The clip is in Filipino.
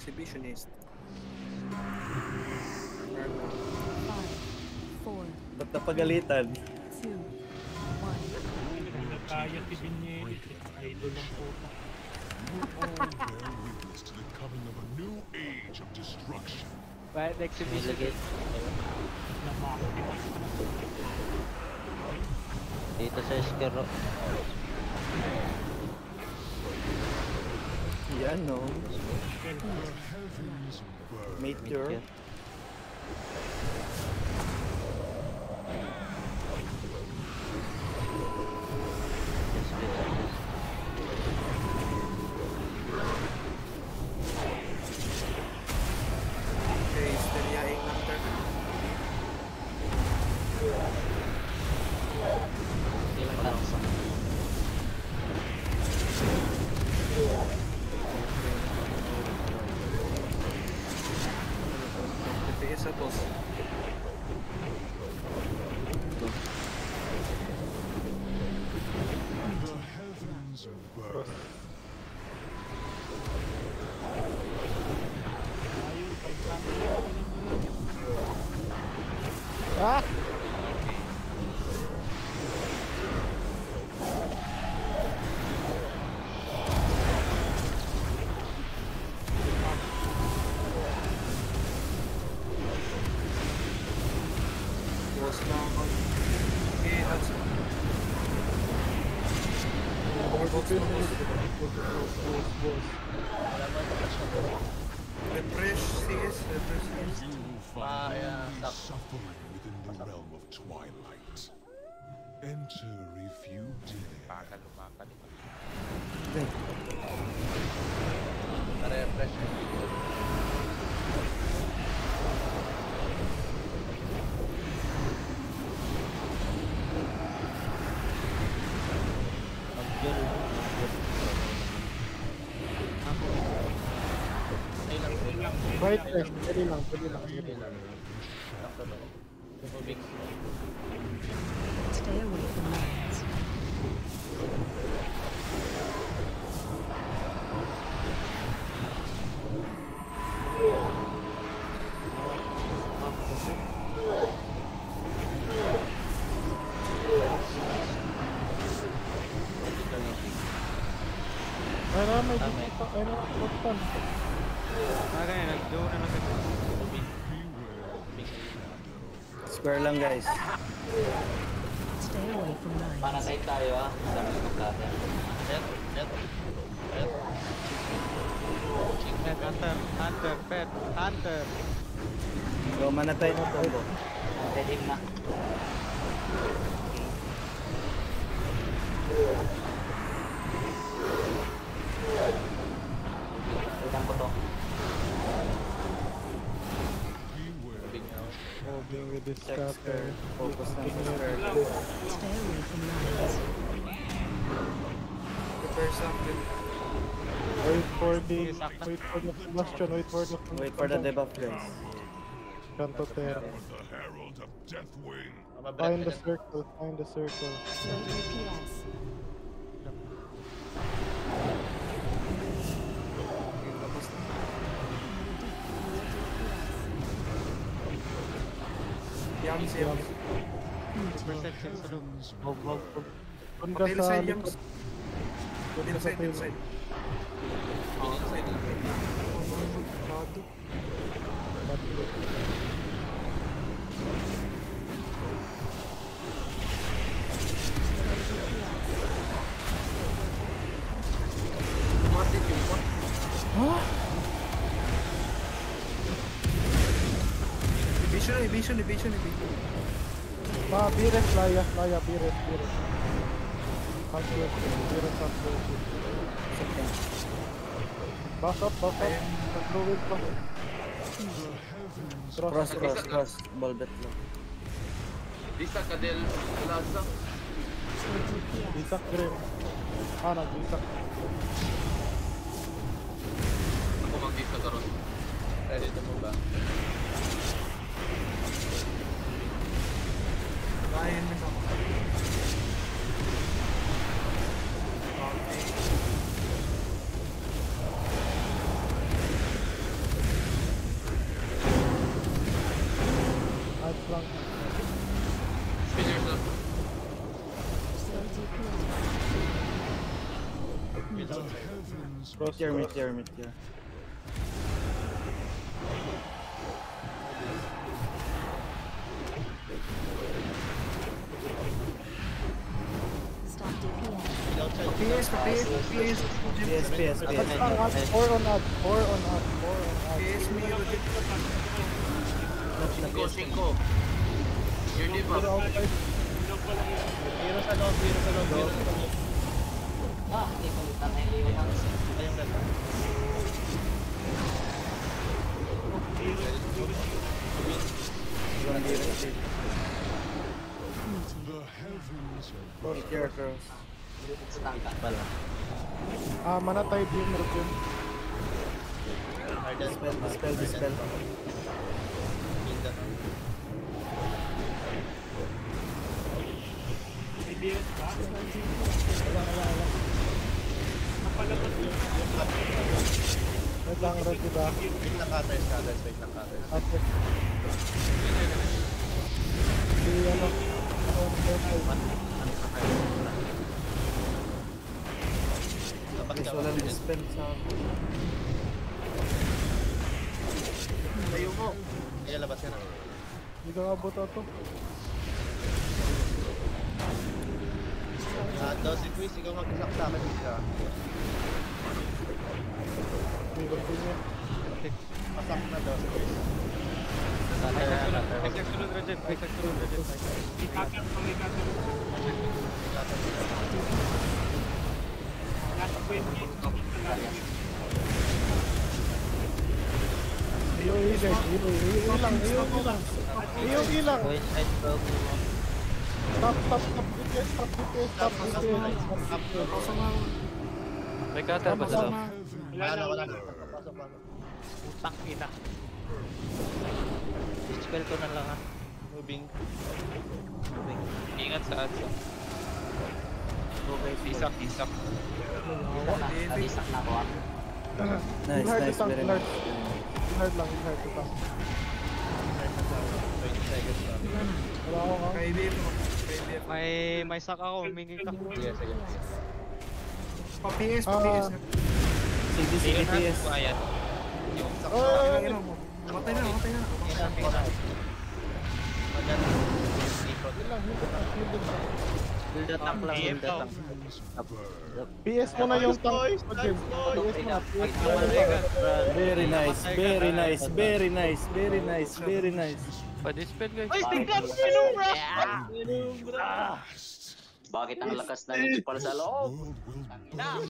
exhibitionist. 5, 4, Ba't napagalitan? 2, 1. Nagkaya si Binyelit. Idol lang po. All bear witness to the coming of a new age of destruction. Right, exhibition. Dito sa Skero. Yan, no? The heavens burn. Meteor. Okay, istoryaing hunter. Ilang taksa. TPS sa boss. The heavens burn. Ah! Boss lang ako. Okay, that's it. Boss. Refresh CS, refresh CS. You will find only suffering within the realm of twilight. Enter if you dare. Lumakan. Na-refresh. Right, pwede lang. Stay away from mines. Ay na, may dito. Ay na, pagtan. Kaya nag-do na lang ito. Square lang, guys. Stay away from mines. Panatay tayo ah. Dami magkata. Net. Pet hunter, pet hunter. Go, manatay na combo. Pwede na. Utang ko to. Moving with this Check scatter. square. Focus lang sa square. Stay away from mines. Prepare something. Wait for the combustion. Wait for the debuff, guys. Kanto Terra. The herald of Deathwing. Find the circle. Slow DPS. Yams. Perception sa loob. Doon ka Hotel sa side, likod. Yams. Doon ka sa Inside, tail. inside. Inside. Masyado. Mati yung pot. Evasion. Bires, Laya, Bires. Hardware, Bires, hardware. Back up. Nag-fluid pa. Cross. Ball bet lang. Disa Kadel Plaza. Slow DPS. Isak Grim. Nag-isak. Ako mag-disa karon. Ready to move ba? Ryan mo sa Meteor. Stop DPS. PS. PS. Ads lang, ads. 4 on ads. 4 on ads. 4 on ads. PS me yun. 5. Your Pero debuff. outside. Hero sa loob. Ah, hindi ko tama yung Leonans. Ayun na. The heavens are Meteor cross. Stangka pala. Mana type yung Merkin. Dispel. Wait lang, red diba? Wait lang cutters. Ate. Si ano? Guys, walang dispel sa akin. Tayo mo. Ayan, labas ka na. Hindi ka abot ato. Daw si Quiz, ikaw mag-isak sa akin. Hindi ko niya. Pasak na daw si Quiz. Exact sunod, Rajab. Iyo ilang. Stop DPS. May cutter ba sa loob? Wala. Utang ina. Dispel ko na lang ha. Moving. Ingat sa ads. Okay, Isak. Isak na ako ha. Nice, very nice. Hard lang, hard ito. 20 seconds lang. Wala ako ha. Kay BF mo. May sak ako, humingi ka. Sige. Pa-PS. CDC PS. Ayan. Ayun mo. Matay na. Maganda. Ikot. Build Tank lang. PS mo na yung tank. PS mo na. Very nice. Pa-dispel guys. Bakit ang lakas ng municipal sa loob? world will